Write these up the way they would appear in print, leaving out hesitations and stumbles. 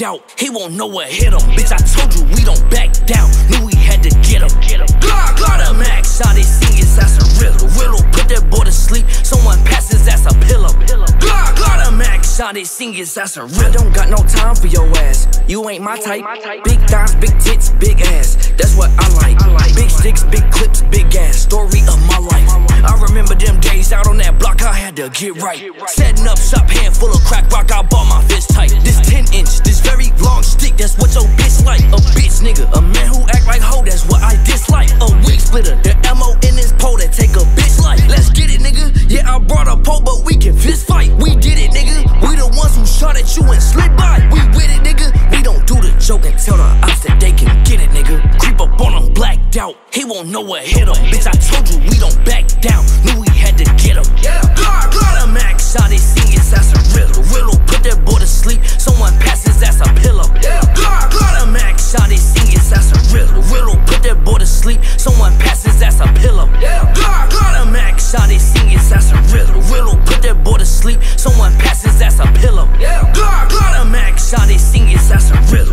out, he won't know what hit him. Bitch, I told you we don't back down, knew we had to get him. Got a max shot, they sing his ass a riddle. Put that boy to sleep, someone pass his ass a pillow. Got a max shot, they sing his ass a riddle. I don't got no time for your ass, you ain't my type. Big thighs, big tits, big ass, that's what I like. Big sticks, big clips, big ass, story of my life. I remember them days out on that block, I had to get right. Setting up shop, hand full of crack rock, I bought my fist tight. This 10-inch, this very long stick, that's what your bitch like. A bitch nigga, a man who act like hoe, that's what I dislike. A wig splitter, the ammo in this pole that take a bitch life. Let's get it, nigga. Yeah, I brought a pole, but we can fist fight. We did it, nigga. We the ones who shot at you and slid by. We with it, nigga. We don't do the joke and tell the ops that they can get it, nigga. Creep up on him, blacked out, he won't know what hit him. Bitch, I told you we don't back down, knew we had to get him. Got a max shot, they sing his ass a riddle. Put that boy to sleep, someone pass his ass a pillow. Got a max shot, they sing his ass a riddle. Put that boy to sleep, someone pass his ass a pillow. Got a max shot, they sing his ass a riddle. Put that boy to sleep, someone pass his ass a pillow. Got a max shot, they sing his ass a riddle.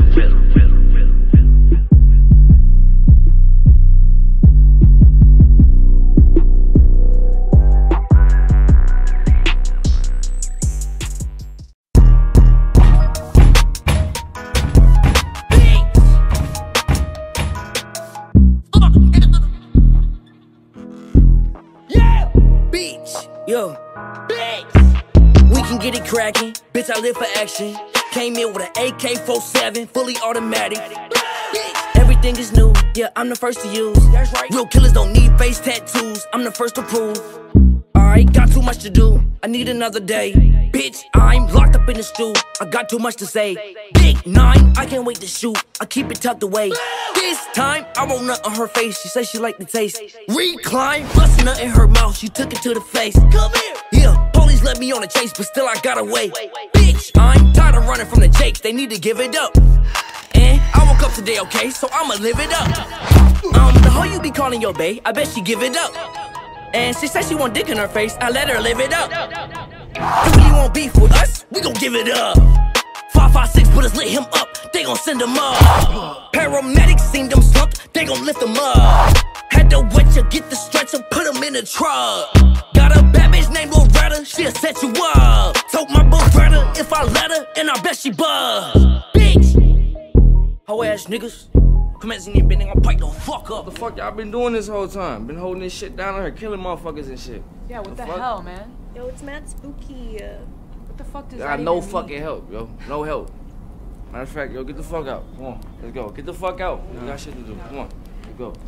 Yo, we can get it crackin', bitch, I live for action. Came in with an AK-47, fully automatic. Everything is new, yeah, I'm the first to use. That's right. Real killers don't need face tattoos, I'm the first to prove. Alright, got too much to do, I need another day. Bitch, I'm locked up in the stew, I got too much to say. Big 9, I can't wait to shoot, I keep it tucked away. This time, I won't nut on her face, she says she like the taste. Recline, bust a nut in her mouth, she took it to the face. Come here! Yeah, police let me on a chase, but still I got away. Bitch, I'm tired of running from the jakes, they need to give it up. And I woke up today, okay, so I'ma live it up. The hoe you be calling your bae, I bet she give it up. And she said she want dick in her face, I let her live it up. If you want beef with us, we gon' give it up. 556 put us lit him up, they gon' send him up. Paramedics seen them slumped, they gon' lift him up. Had to wet you, get the stretcher, put him in the truck. Got a bad bitch named Loretta, she'll set you up. Told my Beretta if I let her, and I bet she buzz. Bitch, hoe ass niggas. Commencing your bending, I'll pipe the fuck up. What the fuck y'all been doing this whole time? Been holding this shit down on her, killing motherfuckers and shit. Yeah, what the hell, man? Yo, it's mad spooky. What the fuck does that got even no mean? fucking help, yo. No help. Matter of fact, yo, get the fuck out. Come on, let's go. Get the fuck out. We got shit to do. Come on, let's go.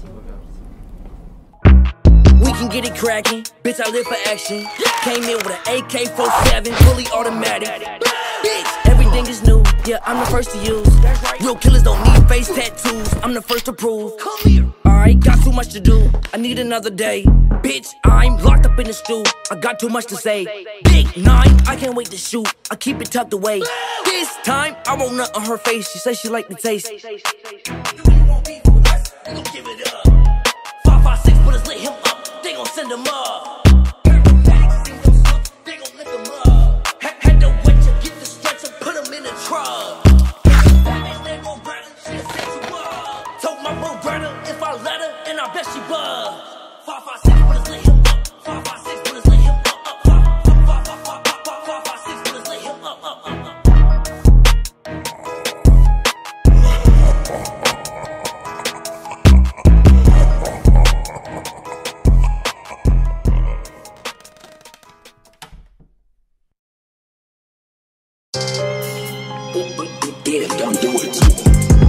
We can get it crackin', bitch, I live for action. Came in with an AK-47, fully automatic. Bitch, everything is new, yeah, I'm the first to use. Real killers don't need face tattoos, I'm the first to prove. Alright, got too much to do, I need another day. Bitch, I'm locked up in the stew, I got too much to say. Big 9, I can't wait to shoot, I keep it tucked away. This time, I won't nut on her face, she says she like the taste. You want beef with us, we gon' give it up. 556 put us lit him up, they gon' send him up. Paramedics seen them slumped, they gon' lift him up. Had to wet you, get the stretcher, put him in the truck. Told my Beretta if I let her, and I bet she buzz. 556 put us lit him up, 556 put us lit him up. 556 put us lit him up. Don't do it to him.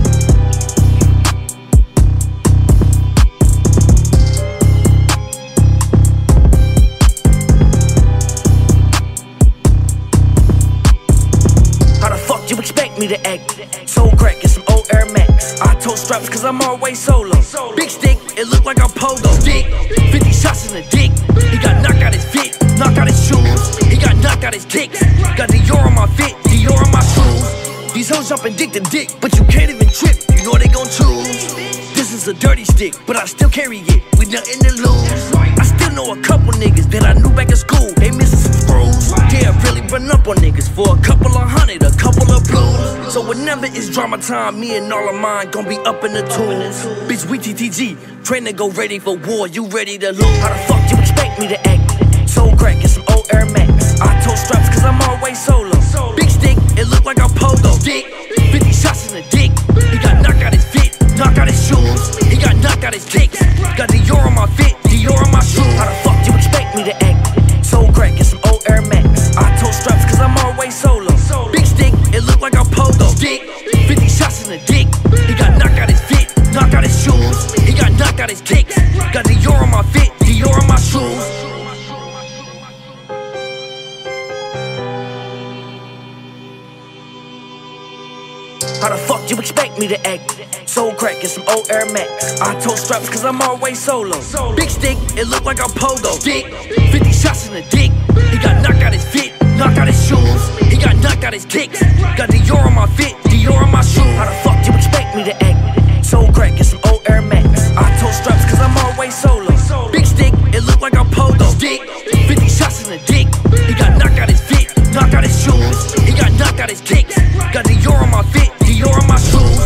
How the fuck you expect me to act? Soul crack and some old Air Max. I told straps cause I'm always solo. Big stick, it look like I'm pogo. Dick, 50 shots in the dick. He got knocked out his fit, knocked out his shoes. He got knocked out his kicks. Got Dior on my fit, Dior on my shoes. These hoes jumping dick to dick, but you can't even trip, you know they gon' choose. This is a dirty stick, but I still carry it with nothing to lose. I still do know a couple niggas that I knew back in school. They missing some screws. Yeah, really run up on niggas for a couple of hundred, a couple of blues. So whenever it's drama time, me and all of mine gon' be up in the tools. Bitch, we TTG, train to go ready for war. You ready to lose? How the fuck you expect me to act? Soul crack and some old Air Max. I told straps cause I'm always solo. Big stick, it look like a pogo. Dick, 50 shots in the dick. He got knocked out his fit, knocked out his shoes. He got knocked out his kicks. Got Dior on my fit, Dior on my shoes. How the fuck you expect me to act? Soul crack and some old Air Max. I told straps cause I'm always solo. Big stick, it look like a pogo. Dick, 50 shots in the dick. He got knocked out his fit, knocked out his shoes. He got knocked out his kicks. Got Dior on my fit, Dior on my shoes. How the fuck you expect me to act? Soul crack and some old Air Max. I told straps cause I'm always solo. Big stick, it look like a pogo. Dick, 50 shots in the dick. He got knocked out his fit, knocked out his shoes. He got knocked out his kicks. Got Dior on my fit, Dior on my shoes. How the fuck you expect me to act? Soul crack and some old Air Max. I told straps cause I'm always solo. Big stick, it look like a pogo. Dick, 50 shots in the dick. He got knocked out his fit, knocked out his shoes. He got knocked out his kicks. Got Dior on my fit, Dior on my shoes.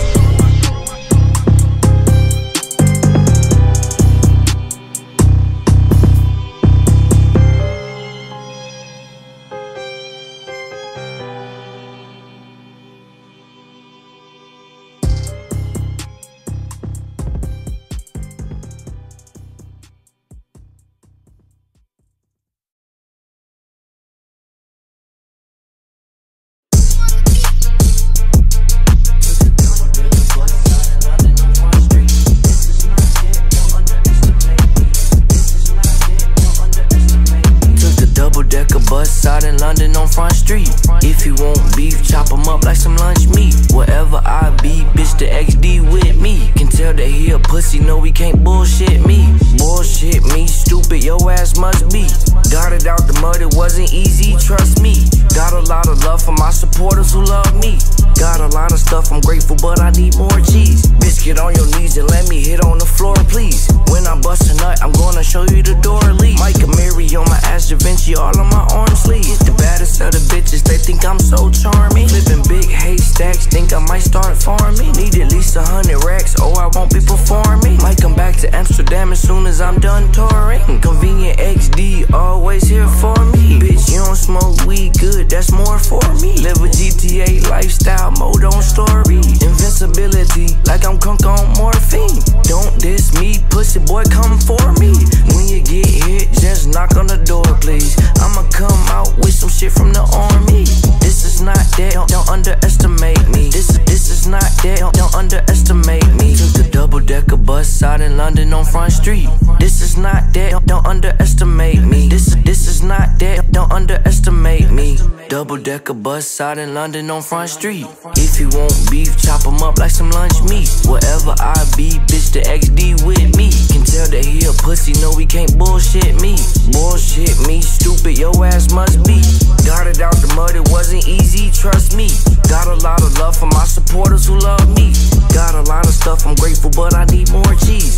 Out in London on Front Street. If you want beef, chop 'em up like some lunch meat. Wherever I be, bitch, the XD with me. Can tell that he a pussy, no, he can't bullshit me. Bullshit me, stupid, your ass must be. Got it out the mud, it wasn't easy, trust me. Got a lot of love for my supporters who love me. Got a lot of stuff, I'm grateful, but I need more cheese. Bitch, get on your knees and let me hit on the floor, please. When I bust a nut, I'm gonna show you the door lead. Mike Amiri on my ass, Da Vinci all on my arm sleeve. The baddest of the bitches, they think I'm so charming. Flipping big haystacks, think I might start farming. Need at least 100 racks, or I won't be performing. Might come back to Amsterdam as soon as I'm done touring. Convenient XD, always here for me. Bitch, you don't smoke weed, good, that's more for me. Live a GTA lifestyle, mode on story. Invincibility, like I'm crunk on morphine. Don't diss me, pussy boy, come for me. When you get hit, just knock on the door, please. I'ma come out with some shit from the army. This is not that, don't underestimate me. This is not that, don't underestimate me. Took a double-decker bus out in London on Front Street. This is not that, don't underestimate me. This is not that, don't underestimate me. Double-decker bus out in London on Front Street. If you want beef, chop 'em up like some lunch meat. Wherever I be, bitch, the XD with me. Can tell that he a pussy, no, he can't bullshit me. Bullshit me, stupid, your ass must be. Got it out the mud, it wasn't easy, trust me. Got a lot of love for my supporters who love me. Got a lot of stuff, I'm grateful, but I need more cheese.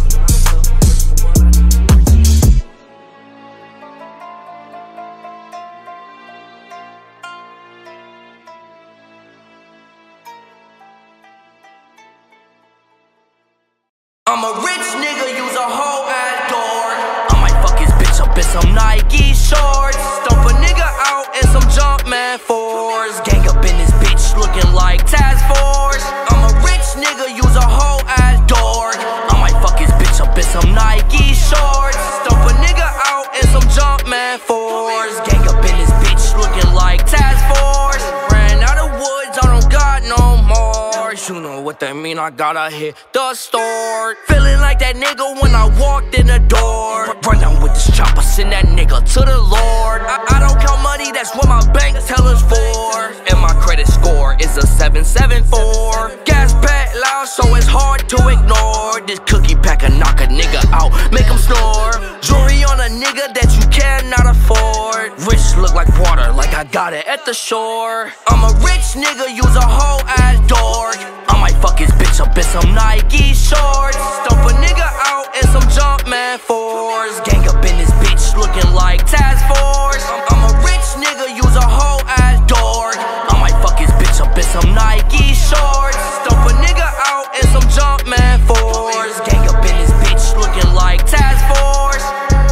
I'm a rich nigga, use a whole ass door. I might fuck his bitch up in some Nike shorts. Stomp a nigga out in some Jumpman 4s. Gang up in this bitch looking like Task Force. I'm a rich nigga, use a whole ass door. I might fuck his bitch up in some Nike shorts. Stomp a nigga out in some Jumpman 4s. Gang up in this bitch looking like Task Force. Ran out of woods, I don't got no more. You know what that mean, I gotta hit the store. Feeling like that nigga when I walked in the door. Run down with this chopper, send that nigga to the Lord. I don't count money, that's what my bank tellers for. And my credit score is a 774. Gas pack loud, so it's hard to ignore. This cookie packer knock a nigga out, make him snore. Jewelry on a nigga that you cannot afford. Rich look like water, like I got it at the shore. I'm a rich nigga, use a whole ass dork. I might fuck his bitch up in some Nike shorts. Stomp a nigga out in some Jumpman 4s. Gang up in like task force. I'm a rich nigga, use a whole ass dork. I might fuck his bitch up in some Nike shorts. Stomp a nigga out in some Jumpman force. Gang up in this bitch looking like task force.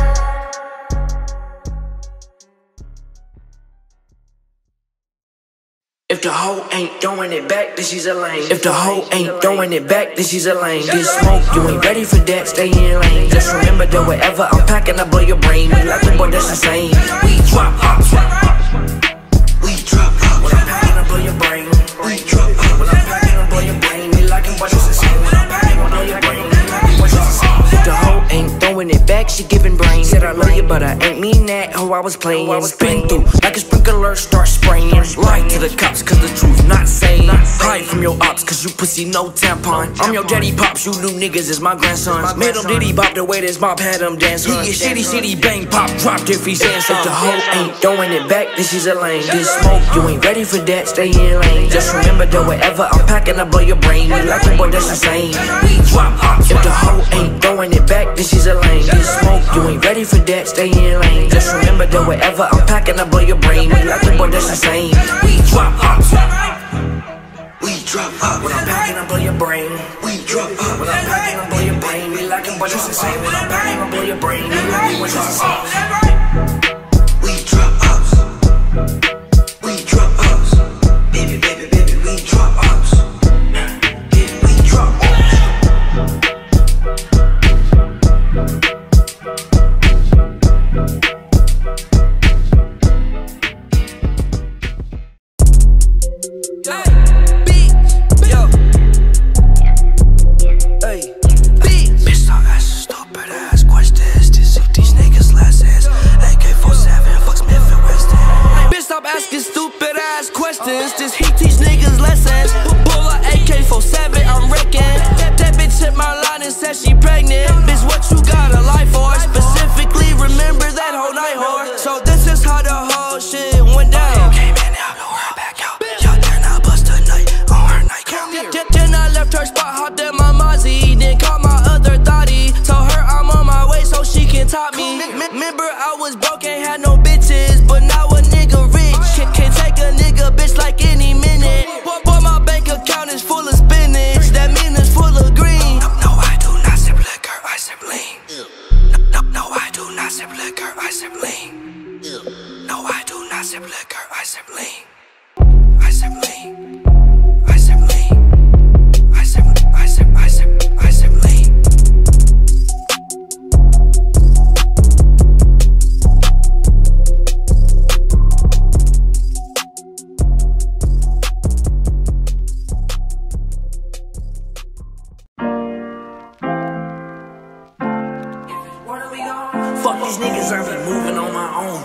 If the hoe ain't throwing it back, then she's a lame. If the hoe ain't throwing it back, then she's a lame. Get smoke, you ain't ready for that, stay in lane. Just remember that whatever I'm packing, I blow your brain. We like it, boy, that's insane. We drop ops. We drop ops. When I'm packing, I blow your brain. We drop ops. When I'm packing, I blow your brain. We like it, boy, that's insane. When I'm packing, I blow your brain. We like it, boy, that's insane. If the hoe ain't throwing it back, she giving brain. Said I love you, but I ain't mean that. Hoe I was playing. Spin through like a sprinkler, start spraying. Lie to the cops, cause the truth not sane. Hide from your ops, cause you pussy no tampon. I'm your daddy pops, you new niggas is my grandsons. Made him diddy bop the way this mop had him dancing. He get shitty bang pop dropped if he's dancing. If the hoe ain't throwing it back, then she's a lame. Get smoke, you ain't ready for that, stay in lane. Just remember that whatever I'm packing, I blow your brain. We like it, boy, that's insane. We drop ops. If the hoe ain't throwing it back, then she's a lame. Get smoke, you ain't ready for that, stay in lane. Just remember that whatever I'm packing, I blow your brain. We like it, boy, that's insane. We drop ops. We drop ops. When I'm packing, I blow your brain. We drop ops. When I'm packing, I blow your brain. We like it, boy, that's insane. When I'm packing, I blow your brain. We like it, boy, that's insane. We drop ops. We drop ops. Baby, baby, baby, we drop ops. Yeah, we drop ops. Just he teach niggas lessons. Pull a AK-47, I'm wrecking. That bitch hit my line and said she pregnant. Bitch, what you got a life for? Specifically, remember that whole night whore. So this is how the whole shit went down. Came in now, blow her back out. Yo, then I bust a night on her nightgown. Then I left her spot, hopped in my Mozzie. Then caught my other thotty. Told her I'm on my way so she can top me. Remember I was broke, ain't had no bitches. But now a nigga rich. Can't take a nigga bitch like any minute. Boy, my bank account is full of spinach. That mean it's full of green. No, I do not sip liquor, I sip lean. No, I do not sip liquor, I sip lean. No, I do not sip liquor, I sip lean. I sip lean. I sip lean. I sip lean. Fuck these niggas, I be moving on my own.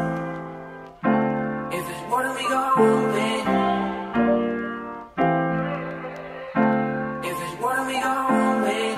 If it's more than we go, then. If it's more than we go, then.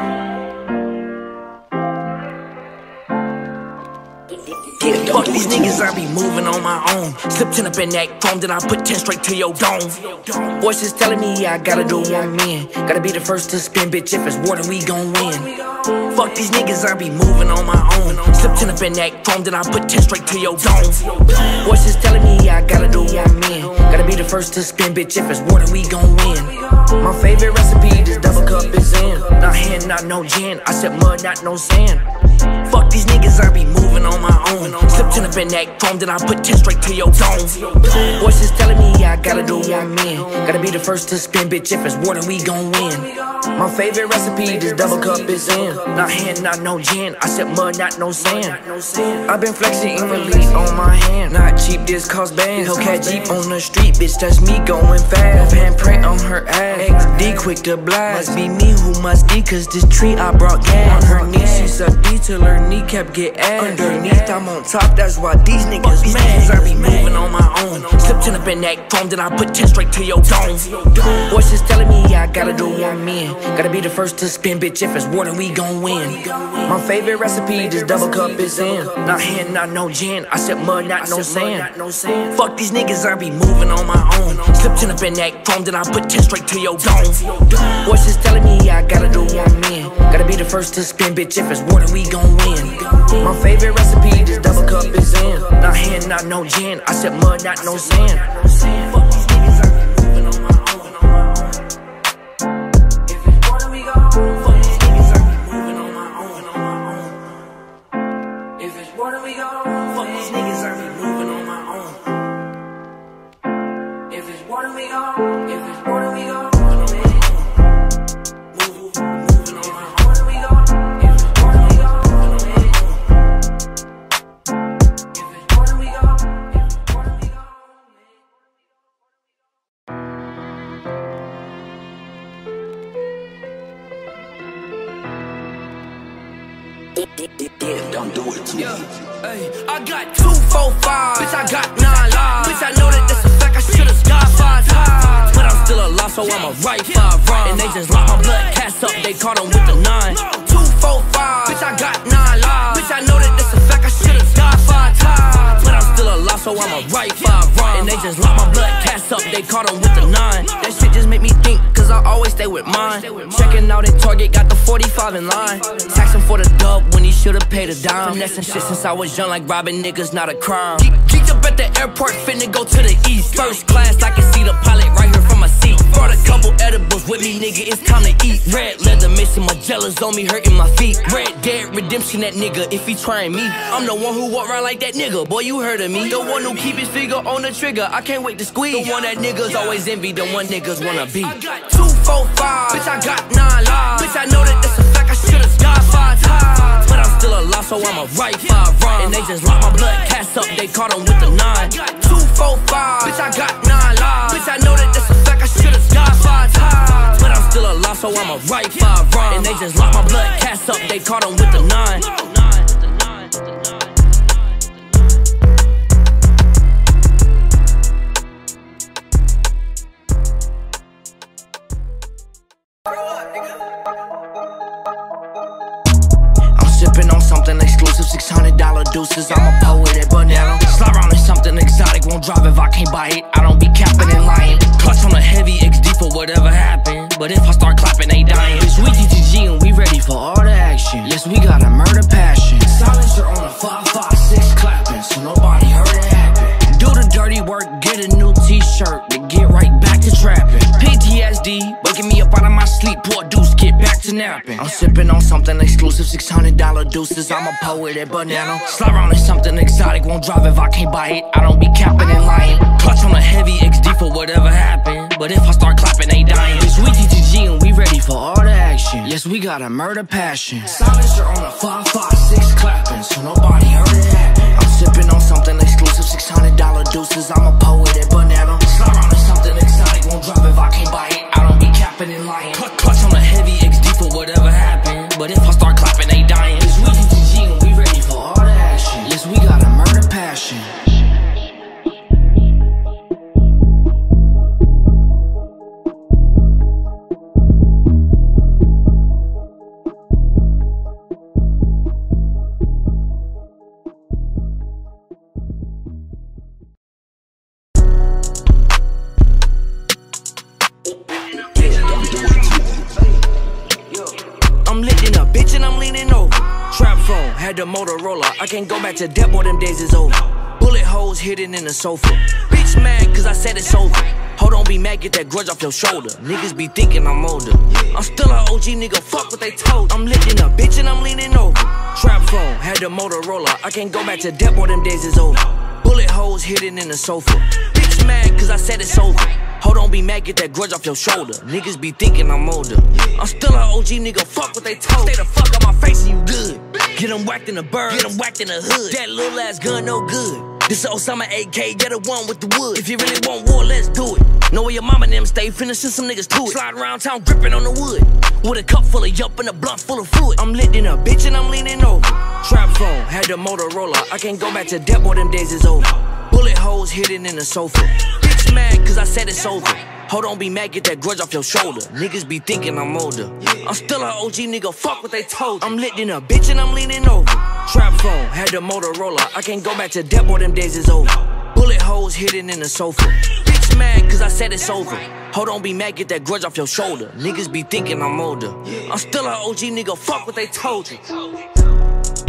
Fuck these niggas, I be moving on my own. Slip 10 up in that chrome, then I put 10 straight to your dome. Voices telling me I gotta do one man. Gotta be the first to spin, bitch, if it's war then we gon' win. Fuck these niggas, I be moving on my own. Slip 10 up in that chrome, then I put 10 straight to your dome. Voices telling me I gotta do one man. Gotta be the first to spin, bitch, if it's war then we gon' win. My favorite recipe, this double cup is in. Not hand, not no gin, I said mud, not no sand. Fuck these niggas, I be moving on my own. Slip 10 up in that chrome, then I put 10 straight to your dome. Voices telling me I gotta do one man. Gotta be the first to spin, bitch, if it's war then we gon' win. My favorite recipe, this double cup is in. Not hand, not no gin, I said mud, not no sand. I've been flexing evenly on my hand. Not cheap, this cost bands. Hellcat Jeep on the street, bitch, that's me going fast. Handprint on her ass, D quick to blast. Must be me who must D, cause this tree I brought gas. On her knees, she suck D till her kneecap get ass. Underneath, I'm on top, that's why these niggas mad. I be moving on my own. Slip 10 up in that chrome, then I put 10 straight to your dome. Voices telling me I gotta do one man. Gotta be the first to spin, bitch, if it's war then we gon' win. My favorite recipe, this double cup is in. Not hand, not no gin, I said mud, not no sand. Fuck these niggas, I be moving on my own. Slip 10 up in that chrome, then I put 10 straight to your dome. Voices telling me I gotta do one man. Gotta be the first to spin, bitch, if it's war then we gon' gon' win. My favorite recipe, this double cup is in. Not hand, not no gin. I said mud, not no sand. Fuck these niggas, I be moving on my own. If it's water, we go. Fuck these niggas, I be moving on my own. If it's water, we go. Fuck these niggas, I be moving on my own. If it's water, we go. If it's water, we go. Don't do it to me. Hey, I got 2, 4, 5. Bitch, I got 9 lives. Bitch, I know that that's a fact. I should've got 5 times. But I'm still alive, so I'ma write 5 rhymes. And they just lock my blood cast up. They caught him with the 9. 2, 4, 5. Bitch, I got 9 lives. Bitch, I know that that's a fact. I should've got 5 times. But I'm still alive, so I'ma write 5 rhymes. And they just lock my blood cast up. They caught him with the 9. That shit just make me think, cause I always stay with mine. Checking out at Target, got the 45 in line. Taxing for the dub when he should've paid a dime. Finessing shit since I was young, like robbing niggas, not a crime. Geeked up at the airport, finna go to the east. First class, I can see the pilot right here from my seat. Brought a couple edibles with me, nigga, it's time to eat. Red leather missing, Magellan's on me, hurting my feet. Red Dead Redemption, that nigga, if he trying me. I'm the one who walk around like that nigga, boy, you heard of me. The one who keep his finger on the trigger, I can't wait to squeeze. The one that niggas always envy, the one niggas wanna be. I got 2, 4, 5, bitch, I got 9 lives. Bitch, I know that that's a fact, I should've got 5 times. But I'm still alive, so I'ma write 5 rhymes. And they just lock my blood cast up, they caught him with the 9. 2, 4, 5, bitch, I got 9 lives. Bitch, I know that that's a fact, I should've got 5 times. But I'm still alive, so I'ma write 5 rhymes. And they just lock my blood cast up, they caught him with the 9. Sipping on something exclusive, $600 deuces. I'm a poet at Banana. Slide around in something exotic, won't drive if I can't buy it. I don't be capping and lying. Clutch on a heavy XD for whatever happened. But if I start clapping, they dying. Bitch, we TTG and we ready for all the action. Yes, we got a murder passion. Silencer on a 5.56 clapping, so nobody heard it happen. Do the dirty work, get a new t-shirt to get right back to trapping. PTSD, waking me up out of my sleep, poor deuce, get back to napping. I'm sipping on something exclusive, $600 deuces. I'm a poet at Banana. Slide around in something exotic, won't drive if I can't buy it. I don't be capping and lying. Clutch on a heavy XD for whatever happened. But if I start clapping, they dying. Bitch, we TTG and we ready for all the action. Yes, we got a murder passion. Silencer on a 5.56 clapping, so nobody heard it happen. I'm sipping on something exclusive, $600 deuces. I'm a poet at Banana. Slide around in something exotic, won't drive if I can't buy it. I don't be capping and lying. Clutch on a heavy XD for whatever happened. But if I start clapping, they dying. It's we TTG and we ready for all the action. Yes, we got a murder passion. I'm lifting a bitch and I'm leaning over. Trap phone, had the Motorola. I can't go back to that, boy, them days is over. Bullet holes hidden in the sofa. Bitch mad cause I said it's over. Hold on, be mad, get that grudge off your shoulder. Niggas be thinking I'm older. I'm still an OG nigga, fuck what they told. I'm lifting a bitch and I'm leaning over. Trap phone, had the Motorola. I can't go back to that, boy, them days is over. Bullet holes hidden in the sofa. Bitch mad cause I said it's over. Hold on, be mad, get that grudge off your shoulder. Niggas be thinking I'm older. I'm still an OG nigga, fuck what they told. Stay the fuck out my face and you good. Get them whacked in the bird, get them whacked in the hood. That little ass gun no good. This Osama AK, get a one with the wood. If you really want war, let's do it. Know where your mama and them stay, finishing some niggas to it. Slide around town, gripping on the wood. With a cup full of yup and a blunt full of fluid. I'm lit in a bitch and I'm leaning over. Trap phone, had the Motorola. I can't go back to that, boy, them days is over. Bullet holes hidden in the sofa. Bitch mad cause I said it's over. Hold on, be mad, get that grudge off your shoulder. Niggas be thinking I'm older. I'm still an OG nigga, fuck what they told. I'm lit in a bitch and I'm leaning over. Trap phone, had the Motorola. I can't go back to that, boy, them days is over. Bullet holes hidden in the sofa. Bitch mad cause I said it's over. Hold on, be mad, get that grudge off your shoulder. Niggas be thinking I'm older. I'm still an OG nigga, fuck what they told you.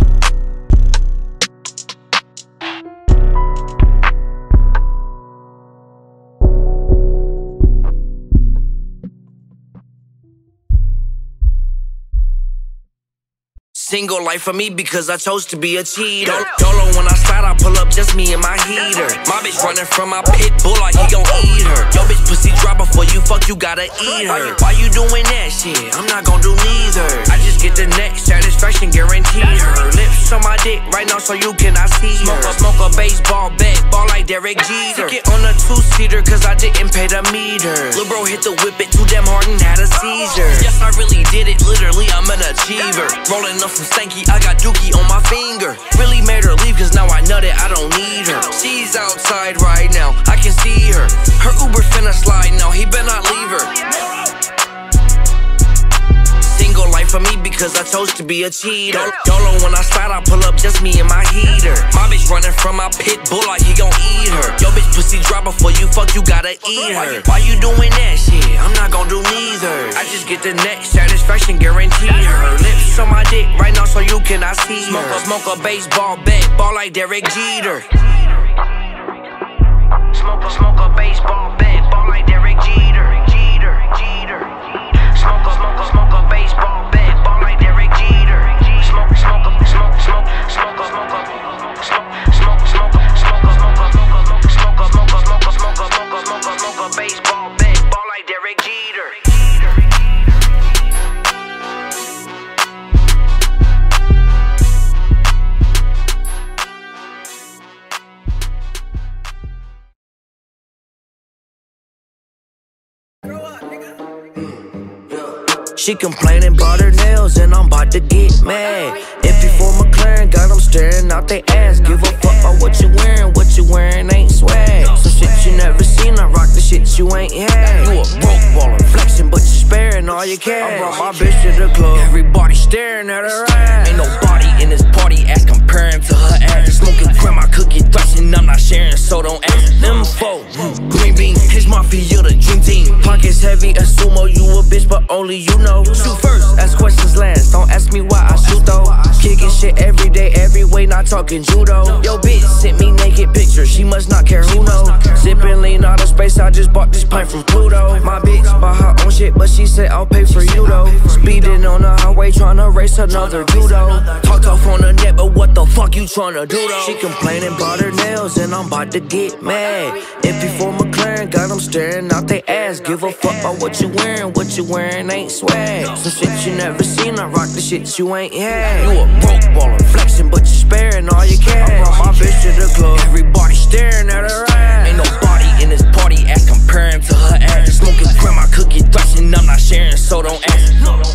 Single life for me because I chose to be a cheater. Dolo when I slide, I pull up just me and my heater. My bitch running from my pit bull like he gon' eat her. Yo bitch pussy drop before you fuck, you gotta eat her. Why you doing that shit? I'm not gon' do neither. I just get the next satisfaction, guarantee her. Lips on my dick right now so you cannot see her. Smoke a baseball bat, ball like Derek Jeter. Get on a two-seater cause I didn't pay the meter. Lil' bro hit the whip it too damn hard and had a seizure. Yes, I really did it, literally I'm an achiever. Rolling up some stanky, I got dookie on my finger. Really made her leave cause now I know that I don't need her. She's outside right now, I can see her. Her Uber finna slide now, he better not leave her. Single life for me because I chose to be a cheater. Dolo when I slide, I pull up just me and my heater. My bitch running from my pit bull like he gon' eat her. Yo bitch pussy drop before you fuck, you gotta eat her. Why you doing that shit? I'm not gon' do neither. I just get the next satisfaction, guarantee her. Lips on my dick right now so you cannot see her. Smoke a baseball bat, ball like Derek Jeter. Smoke a baseball bat, ball like Derek Jeter. Smoke a baseball bat, ball like Derek Jeter. Smoke a baseball bat, ball like Derek Jeter. She complaining about her nails and I'm about to get mad. MP4 McLaren got them staring out they ass. Give a fuck about what you wearing ain't swag. Some shit you never seen, I rock the shit you ain't had. You a broke baller, flexing but you sparing all you cash. I brought my bitch to the club, everybody staring at her ass. Ain't nobody in this party ass comparing to her ass. Smoking grandma cookie thrashing, I'm not sharing, so don't ask them for green bean, his mafia, the dream team. Pockets heavy as sumo, you a bitch but only you know. Shoot first, ask questions last. Don't ask me why I shoot though. Kicking shit every day, every way, not talking judo. Yo bitch sent me naked pictures, she must not care, who knows. Sipping lean out of space, I just bought this pint from Pluto. My bitch bought her own shit, but she said I'll pay for you though. Speeding on the highway, tryna race another judo. Talk tough on the net, but what the fuck you tryna do though? She complaining about her nails and I'm about to get mad. MP4 McLaren got them staring out they ass. Give a fuck about what you wearing ain't swag. Some shit you never seen, I rock the shit you ain't had. You a broke baller, flexing but you sparing all you cash. I brought my bitch to the club, everybody staring at her ass. Ain't nobody in this party ass comparing to her ass. Smoking grandma cookie thrashing, I'm not sharing, so don't ask.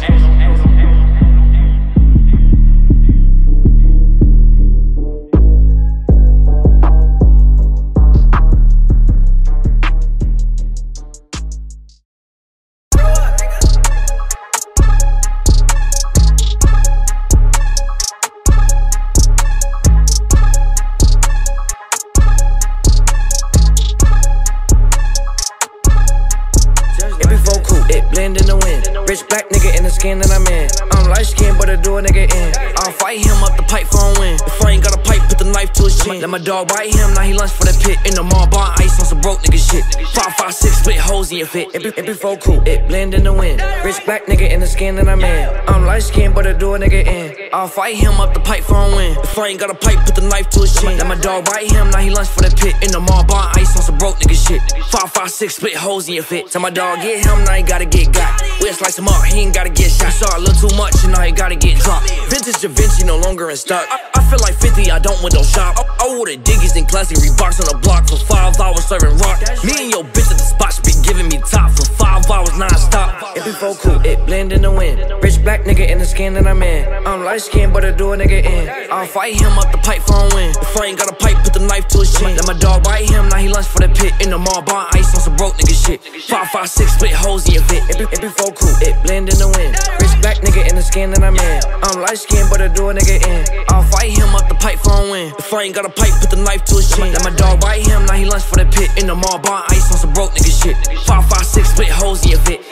In the wind, rich black nigga in the skin that I'm in. I'm light skinned, but I do a nigga in. I'll fight him up the pipe for a win. If I ain't got a pipe, put the knife to his chin. Let my dog bite him, now he lunch for the pit. In the mall, bar ice on some broke nigga shit. 556 split holes in your fit. It be full cool, it blend in the wind. Rich black nigga in the skin that I'm in. I'm light skinned, but I do a nigga in. I'll fight him up the pipe for a win. If I ain't got a pipe, put the knife to his chin. Let my dog bite him, now he lunch for the pit. In the mall, bar ice on some broke nigga shit. 556 split holes in your fit. Tell my dog get him, now he gotta get got. We'll slice him up, he ain't gotta get shot. He saw a little too much and now he gotta get dropped. Vintage Da Vinci no longer in stock. I feel like 50, I don't window shop. I order diggies and classic Reeboks on the block for 5 hours serving rock. Me and your bitch at the spot should be giving me top for 5 hours non-stop. It be full cool, it blend in the wind. Rich black nigga in the skin that I'm in. I'm light skinned, but I do a nigga in. I'll fight him up the pipe for a win. If I ain't got a pipe, put the knife to his chin. Let my dog bite him, now he lunch for the pit. In the mall, bar ice on some broke nigga shit. 556 split holes in your fit. It be full cool, it blend in the wind. Rich black nigga in the skin that I'm in. I'm light skinned, but I do a nigga in. I'll fight him up the pipe for a win. If I ain't got a pipe, put the knife to his chin. Let my dog bite him, now he lunch for the pit. In the mall, bar ice on some broke nigga shit. 556 split holes in your fit.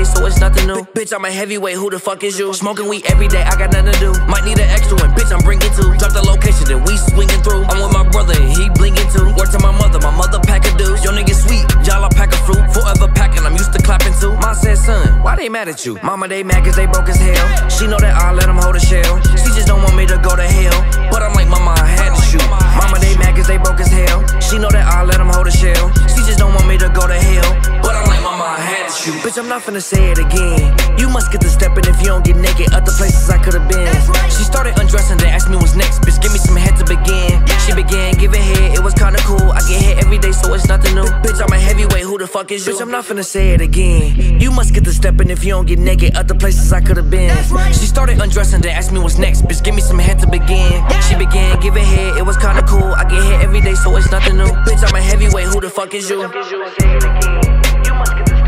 day, so it's nothing new. Bitch, I'm a heavyweight, who the fuck is you? Smoking weed every day, I got nothing to do. Might need an extra one, bitch, I'm bringing two. Drop the location, then we swinging through. I'm with my brother and he blinking too. Word to my mother pack a deuce. Yo niggas sweet, y'all a pack of fruit. Forever packing, I'm used to clapping too. Ma said, son, why they mad at you? Mama, they mad cause they broke as hell. She know that I'll let them hold a shell. She just don't want me to go to hell. But I'm like, mama, I had to shoot. Mama, they mad cause they broke as hell. She know that I'll let them hold a shell. She just don't want me to go to hell. But I'm like, mama, I had to shoot. Bitch, I'm not finna say it again. You must get the steppin' if you don't get naked. Other places I could've been. She started undressing, then asked me what's next. Bitch, give me some head to begin. She began giving head, it was kinda cool. I get hit every day, so it's nothing new. Bitch, I'm a heavyweight, who the fuck is you? Bitch, I'm not finna say it again. You must get the steppin' if you don't get naked. Other places I could've been. She started undressing, then asked me what's next. Bitch, give me some head to begin. She began giving head, it was kinda cool. I get hit every day, so it's nothing new. Bitch, I'm a heavyweight, who the fuck is you? You must get the